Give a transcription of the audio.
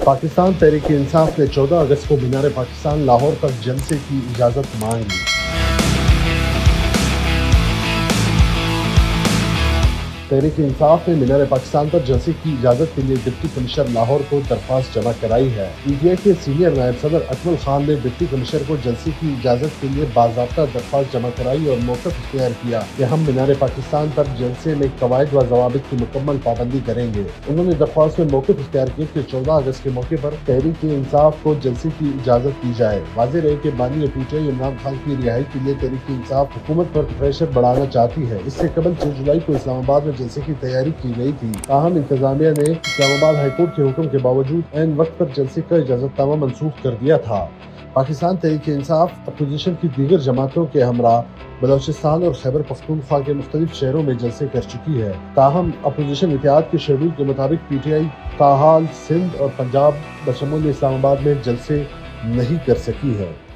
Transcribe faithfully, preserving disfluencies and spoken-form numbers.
پاکستان تحریک انصاف نے چودہ اگست کو مینار پاکستان لاہور تک جلسے کی اجازت مانگ لی۔ تحریک انصاف نے مینار پاکستان پر جلسے کی اجازت کے لیے ڈپٹی کمشنر لاہور کو درخواست جمع کرائی ہے۔ پی ٹی آئی کے سینئر نائب صدر اکمل خان نے ڈپٹی کمشنر کو جلسے کی اجازت کے لیے باضابطہ درخواست جمع کرائی اور موقف اختیار کیا کہ ہم مینار پاکستان پر جلسے میں قواعد و ضوابط کی مکمل پابندی کریں گے۔ انہوں نے درخواست میں موقف اختیار کیا کہ چودہ اگست کے موقع پر تحریک انصاف کو جلسے کی اجازت دی جائے۔ واضح رہے کہ بانی پی ٹی آئی عمران خان کی رہائی کے لیے تحریک انصاف حکومت پر پریشر بڑھانا چاہتی ہے۔ اس سے قبل چھ جولائی کو اسلام آباد میں جلسے کی تیاری کی گئی تھی، تاہم انتظامیہ نے اسلام آباد ہائی کورٹ کے حکم کے باوجود عین وقت پر جلسے کا اجازت نامہ منسوخ کر دیا تھا۔ پاکستان تحریک انصاف اپوزیشن کی دیگر جماعتوں کے ہمراہ بلوچستان اور خیبر پختونخوا کے مختلف شہروں میں جلسے کر چکی ہے، تاہم اپوزیشن اتحاد کے شیڈول کے مطابق پی ٹی آئی تاحال سندھ اور پنجاب بشمول اسلام آباد میں جلسے نہیں کر سکی ہے۔